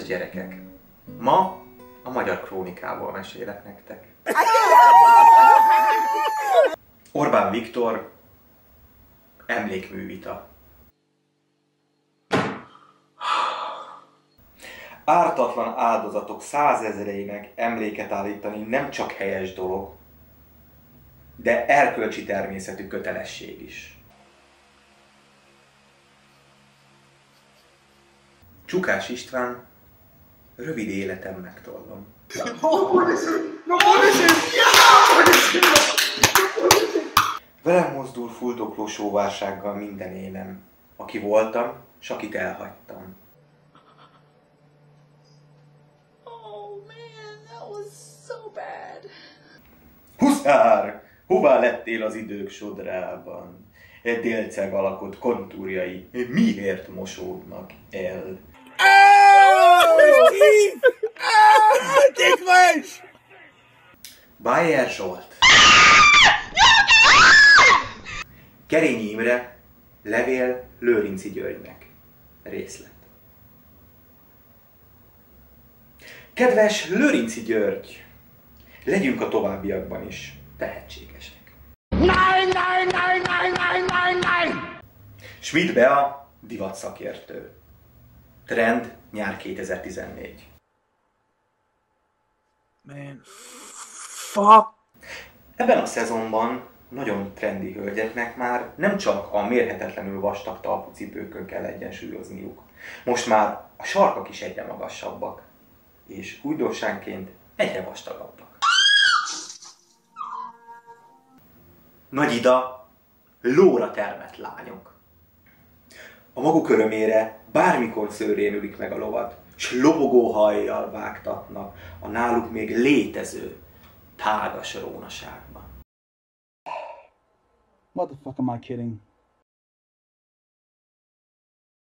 Kedves gyerekek! Ma a Magyar Krónikából mesélek nektek. Orbán Viktor emlékművita. Ártatlan áldozatok százezreinek emléket állítani nem csak helyes dolog, de erkölcsi természetű kötelesség is. Csukás István, rövid életem megtollom. Velem mozdul fuldokló sóvársággal minden énem, aki voltam, s akit elhagytam. Huszár! Hová lettél az idők sodrában? Délceg alakot kontúrjai miért mosódnak el? Bayer Zsolt. Kerényi Imre, levél Lőrinczi Györgynek. Részlet. Kedves Lőrinczi György! Legyünk a továbbiakban is tehetségesek. Schmidt Bea, divatszakértő. Trend, nyár 2014. Man, fuck! Ebben a szezonban nagyon trendi hölgyeknek már nem csak a mérhetetlenül vastag talpú cipőkön kell egyensúlyozniuk. Most már a sarkak is egyre magasabbak, és újdonságként egyre vastagabbak. Nagy Ida, lóra termett lányok. A maguk örömére bármikor szőrén ülik meg a lovat, s lobogó hajjal vágtatnak a náluk még létező tágas rónaságban. What the fuck am I kidding?